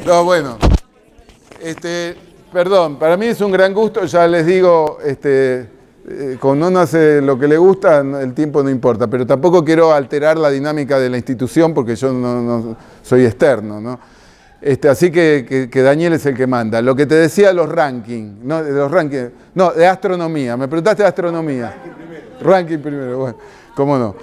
No, bueno, perdón, para mí es un gran gusto, ya les digo, cuando uno hace lo que le gusta, el tiempo no importa, pero tampoco quiero alterar la dinámica de la institución porque yo no soy externo, ¿no? Así que Daniel es el que manda. Lo que te decía, los rankings, ¿no? De astronomía, me preguntaste de astronomía. Ranking primero, bueno, cómo no.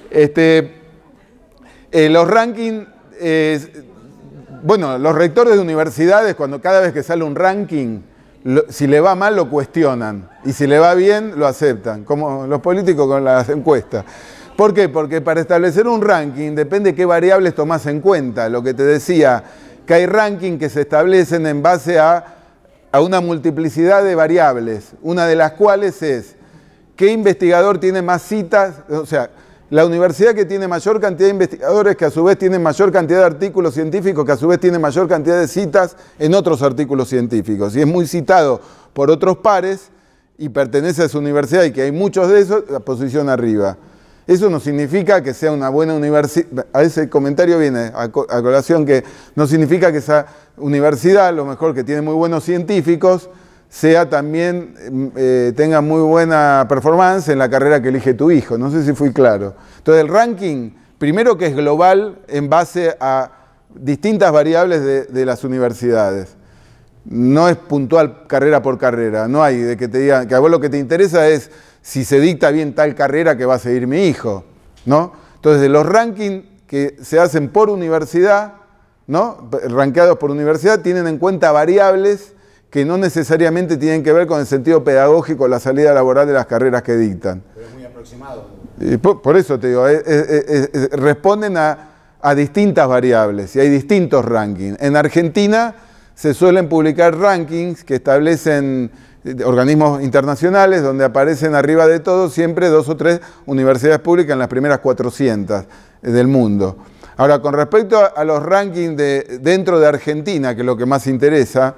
Los rankings, bueno, los rectores de universidades, cada vez que sale un ranking, si le va mal lo cuestionan y si le va bien lo aceptan, como los políticos con las encuestas. ¿Por qué? Porque para establecer un ranking depende de qué variables tomás en cuenta. Lo que te decía, que hay rankings que se establecen en base a una multiplicidad de variables, una de las cuales es qué investigador tiene más citas, o sea, la universidad que tiene mayor cantidad de investigadores, que a su vez tienen mayor cantidad de artículos científicos, que a su vez tienen mayor cantidad de citas en otros artículos científicos. Y es muy citado por otros pares y pertenece a su universidad y que hay muchos de esos, la posición arriba. Eso no significa que sea una buena universidad. A ese comentario viene a colación que no significa que esa universidad, a lo mejor que tiene muy buenos científicos, sea también, tenga muy buena performance en la carrera que elige tu hijo. No sé si fui claro. Entonces el ranking, primero que es global en base a distintas variables de las universidades. No es puntual carrera por carrera. No hay de que te digan, que a vos lo que te interesa es si se dicta bien tal carrera que va a seguir mi hijo, ¿no? Entonces de los rankings que se hacen por universidad, ¿no? Rankeados por universidad, tienen en cuenta variables que no necesariamente tienen que ver con el sentido pedagógico, la salida laboral de las carreras que dictan. Pero es muy aproximado. Y por eso te digo, responden a distintas variables y hay distintos rankings. En Argentina se suelen publicar rankings que establecen organismos internacionales donde aparecen arriba de todo siempre 2 o 3 universidades públicas en las primeras 400 del mundo. Ahora, con respecto a los rankings dentro de Argentina, que es lo que más interesa,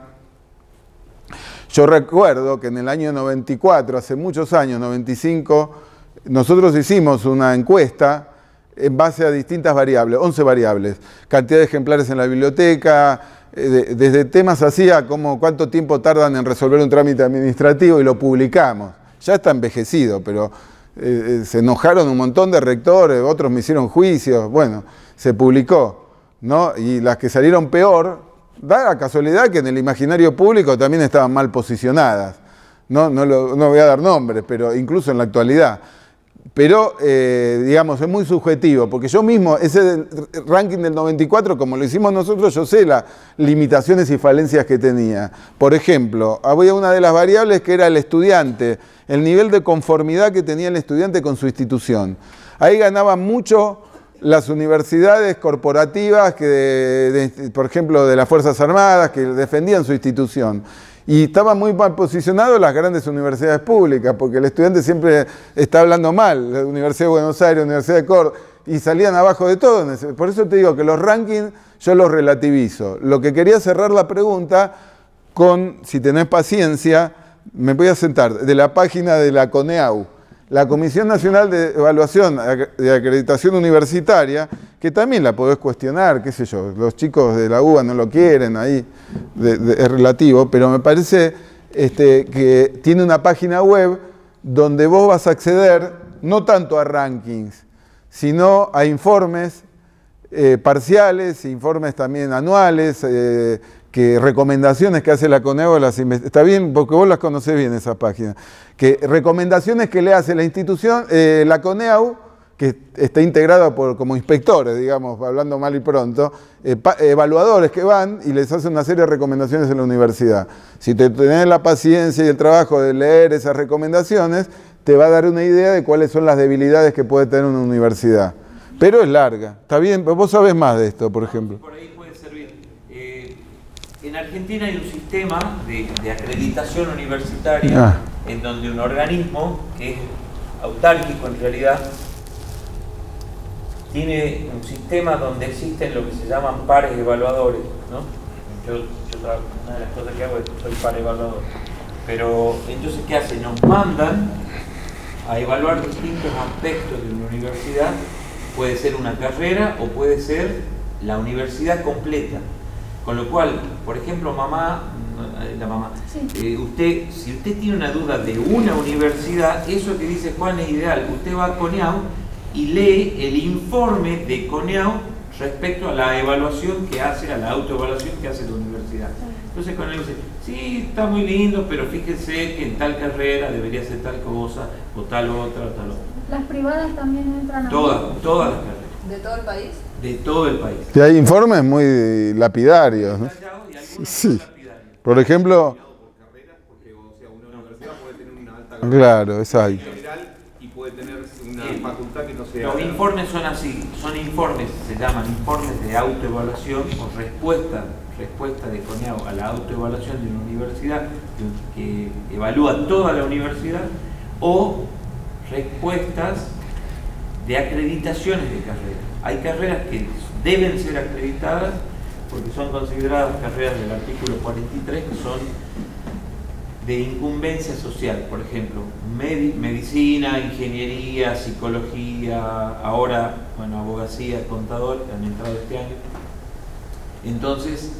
yo recuerdo que en el año 94, hace muchos años, 95, nosotros hicimos una encuesta en base a distintas variables, 11 variables, cantidad de ejemplares en la biblioteca, desde temas así a como cuánto tiempo tardan en resolver un trámite administrativo y lo publicamos. Ya está envejecido, pero se enojaron un montón de rectores, otros me hicieron juicios, bueno, se publicó, ¿no? Y las que salieron peor, da la casualidad que en el imaginario público también estaban mal posicionadas. No voy a dar nombres, pero incluso en la actualidad. Pero, digamos, es muy subjetivo, porque yo mismo, ese ranking del 94, como lo hicimos nosotros, yo sé las limitaciones y falencias que tenía. Por ejemplo, había una de las variables que era el estudiante, el nivel de conformidad que tenía el estudiante con su institución. Ahí ganaban mucho las universidades corporativas, por ejemplo, de las Fuerzas Armadas, que defendían su institución. Y estaban muy mal posicionados las grandes universidades públicas, porque el estudiante siempre está hablando mal, la Universidad de Buenos Aires, la Universidad de Córdoba, y salían abajo de todo. Por eso te digo que los rankings yo los relativizo. Lo que quería cerrar la pregunta con, si tenés paciencia, me voy a sentar, de la página de la CONEAU, la Comisión Nacional de Evaluación de Acreditación Universitaria, que también la podés cuestionar, qué sé yo, los chicos de la UBA no lo quieren, ahí es relativo, pero me parece que tiene una página web donde vos vas a acceder no tanto a rankings, sino a informes parciales, informes también anuales, recomendaciones que hace la CONEAU, está bien, porque vos las conocés bien esas páginas, que recomendaciones que le hace la institución, la CONEAU, que está integrada como inspectores, digamos, hablando mal y pronto, evaluadores que van y les hacen una serie de recomendaciones en la universidad. Si te tenés la paciencia y el trabajo de leer esas recomendaciones, te va a dar una idea de cuáles son las debilidades que puede tener una universidad. Pero es larga, está bien, vos sabés más de esto, por ejemplo. Por ahí puede servir. En Argentina hay un sistema de acreditación universitaria en donde un organismo que es autárquico en realidad tiene un sistema donde existen lo que se llaman pares evaluadores, ¿no? Una de las cosas que hago es que soy par evaluador. Pero entonces, ¿qué hacen? Nos mandan a evaluar distintos aspectos de una universidad. Puede ser una carrera o puede ser la universidad completa. Con lo cual, por ejemplo, si usted tiene una duda de una universidad, eso que dice Juan es ideal. Usted va a CONEAU y lee el informe de CONEAU respecto a la evaluación que hace, a la autoevaluación que hace la universidad. Entonces CONEAU dice, sí, está muy lindo, pero fíjese que en tal carrera debería ser tal cosa, o tal otra, o tal otra. ¿Las privadas también entran a todas las carreras. ¿De todo el país? De todo el país. Y hay informes muy lapidarios, ¿no? Sí. Por ejemplo... Claro, exacto. Y puede tener una facultad que no sea... Los informes son así, son informes, se llaman informes de autoevaluación o respuesta de CONEAU a la autoevaluación de una universidad que evalúa toda la universidad, o respuestas de acreditaciones de carreras. Hay carreras que deben ser acreditadas porque son consideradas carreras del artículo 43 que son de incumbencia social, por ejemplo, medicina, ingeniería, psicología, ahora, bueno, abogacía, contador, que han entrado este año. Entonces,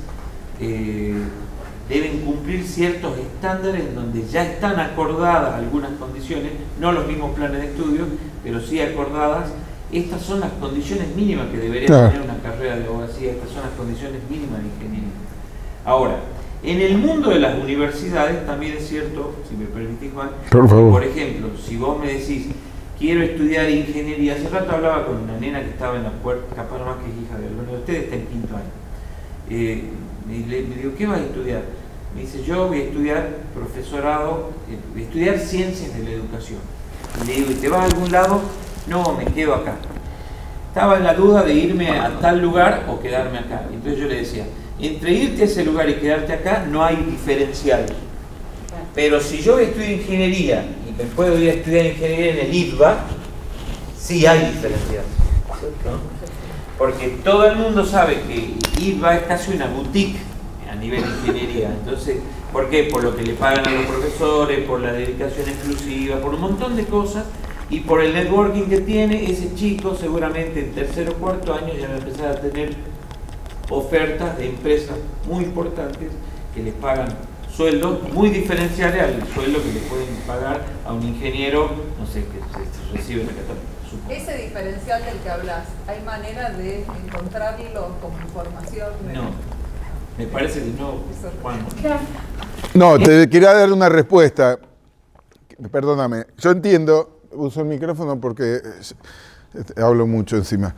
deben cumplir ciertos estándares en donde ya están acordadas algunas condiciones, no los mismos planes de estudio, pero sí acordadas. Estas son las condiciones mínimas que debería tener una carrera de abogacía, estas son las condiciones mínimas de ingeniería. Ahora, en el mundo de las universidades también es cierto, si me permitís, Juan, por ejemplo, si vos me decís, quiero estudiar ingeniería, hace rato hablaba con una nena que estaba en la puerta, capaz más que es hija de alguno de ustedes, está en quinto año. Me digo, ¿qué vas a estudiar? Me dice, yo voy a estudiar profesorado, voy a estudiar ciencias de la educación. Y le digo, ¿y te vas a algún lado? No, me quedo acá. Estaba en la duda de irme a tal lugar o quedarme acá. Entonces yo le decía, entre irte a ese lugar y quedarte acá no hay diferencial. Pero si yo estudio ingeniería y me puedo ir a estudiar ingeniería en el ITBA, sí hay diferencial. ¿No? Porque todo el mundo sabe que ITBA es casi una boutique a nivel de ingeniería. Entonces, ¿por qué? Por lo que le pagan a los profesores, por la dedicación exclusiva, por un montón de cosas. Y por el networking que tiene, ese chico seguramente en tercer o cuarto año ya va a empezar a tener ofertas de empresas muy importantes que les pagan sueldos muy diferenciales al sueldo que le pueden pagar a un ingeniero, no sé, que se recibe en la Católica. Ese diferencial del que hablas, ¿hay manera de encontrarlo como información? No, me parece que no, Juan. No, te quería dar una respuesta. Perdóname, yo entiendo... Uso el micrófono porque hablo mucho encima.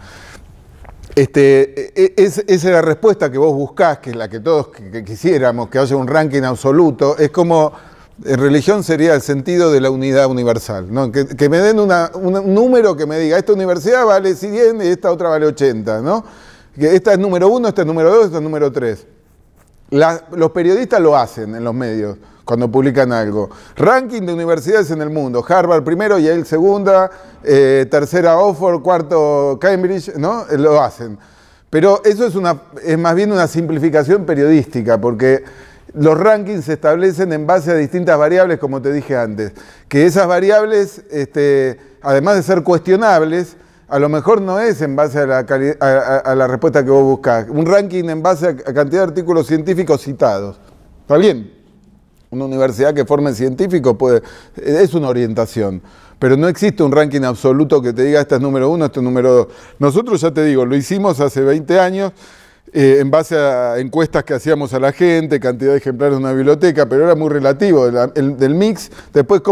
Esa es la respuesta que vos buscás, que es la que todos quisiéramos, que haya un ranking absoluto. Es como, en religión sería el sentido de la unidad universal, ¿no? Que me den un número que me diga, esta universidad vale 100 y esta otra vale 80, ¿no? Que esta es número 1, esta es número 2, esta es número 3. Los periodistas lo hacen en los medios cuando publican algo. Ranking de universidades en el mundo. Harvard primero, Yale segunda, tercera Oxford, cuarto Cambridge, ¿no? Lo hacen. Pero eso es más bien una simplificación periodística, porque los rankings se establecen en base a distintas variables, como te dije antes. Que esas variables, además de ser cuestionables, a lo mejor no es en base a la respuesta que vos buscás. Un ranking en base a cantidad de artículos científicos citados. ¿Está bien? Una universidad que forme científicos es una orientación. Pero no existe un ranking absoluto que te diga este es número 1, este es número 2. Nosotros, ya te digo, lo hicimos hace 20 años en base a encuestas que hacíamos a la gente, cantidad de ejemplares de una biblioteca, pero era muy relativo del mix. Después,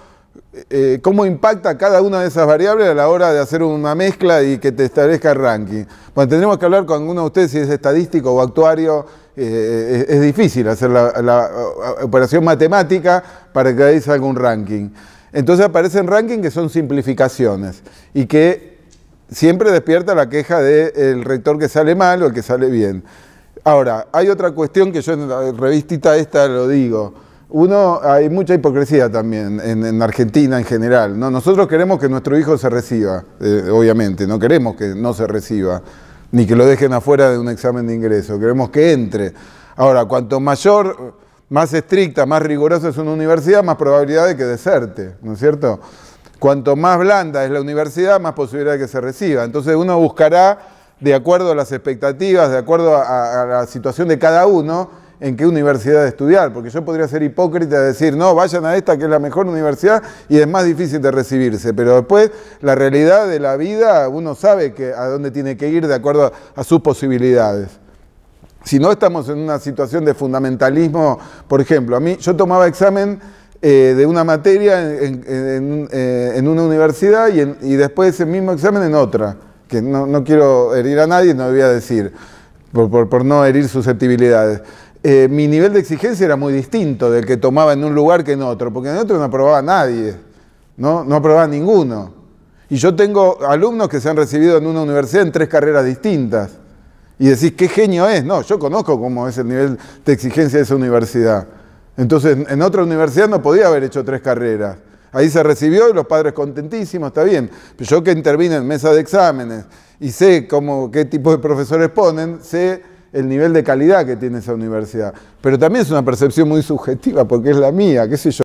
cómo impacta cada una de esas variables a la hora de hacer una mezcla y que te establezca el ranking. Bueno, tendremos que hablar con alguno de ustedes si es estadístico o actuario. Es difícil hacer la operación matemática para que ahí salga un ranking. Entonces aparecen rankings que son simplificaciones y que siempre despierta la queja del rector que sale mal o el que sale bien. Ahora, hay otra cuestión que yo en la revistita esta lo digo. Hay mucha hipocresía también en Argentina en general, ¿no? Nosotros queremos que nuestro hijo se reciba, obviamente, no queremos que no se reciba, ni que lo dejen afuera de un examen de ingreso, queremos que entre. Ahora, cuanto mayor, más estricta, más rigurosa es una universidad, más probabilidad de que deserte, ¿no es cierto? Cuanto más blanda es la universidad, más posibilidad de que se reciba. Entonces uno buscará de acuerdo a las expectativas, de acuerdo a la situación de cada uno, en qué universidad estudiar, porque yo podría ser hipócrita de decir, no, vayan a esta que es la mejor universidad y es más difícil de recibirse, pero después la realidad de la vida, uno sabe a dónde tiene que ir de acuerdo a sus posibilidades. Si no, estamos en una situación de fundamentalismo. Por ejemplo, yo tomaba examen de una materia en una universidad y después ese mismo examen en otra, que no quiero herir a nadie, no voy a decir, por no herir susceptibilidades. Mi nivel de exigencia era muy distinto del que tomaba en un lugar que en otro, porque en otro no aprobaba nadie, no aprobaba ninguno. Y yo tengo alumnos que se han recibido en una universidad en 3 carreras distintas. Y decís, ¿qué genio es? No, yo conozco cómo es el nivel de exigencia de esa universidad. Entonces, en otra universidad no podía haber hecho 3 carreras. Ahí se recibió y los padres contentísimos, está bien. Pero yo que intervine en mesa de exámenes y sé qué tipo de profesores ponen, sé el nivel de calidad que tiene esa universidad. Pero también es una percepción muy subjetiva porque es la mía, qué sé yo.